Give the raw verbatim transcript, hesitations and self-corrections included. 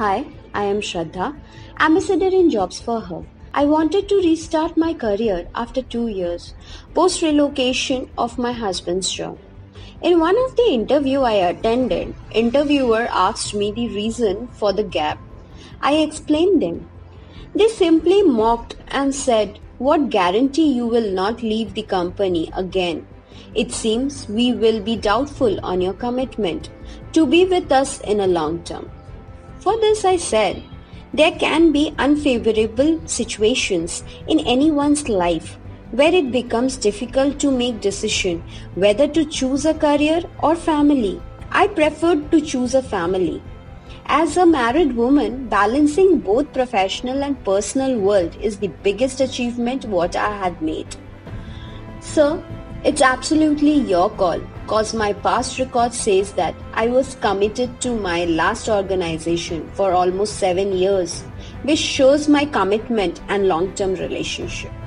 Hi, I am Shardha, ambassador in Jobs for Her. I wanted to restart my career after two years, post relocation of my husband's job. In one of the interview I attended, interviewer asked me the reason for the gap. I explained them. They simply mocked and said, "What guarantee you will not leave the company again? It seems we will be doubtful on your commitment to be with us in a long term." For this I said, there can be unfavorable situations in anyone's life where it becomes difficult to make decision whether to choose a career or family. I preferred to choose a family. As a married woman, balancing both professional and personal world is the biggest achievement what I had made. Sir, it's absolutely your call, cause my past record says that I was committed to my last organization for almost seven years, which shows my commitment and long-term relationship.